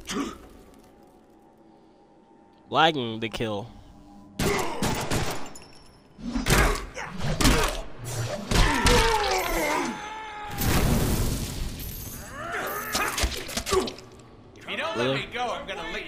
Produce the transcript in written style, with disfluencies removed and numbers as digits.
Lagging the kill. If you don't let me go, I'm gonna leave.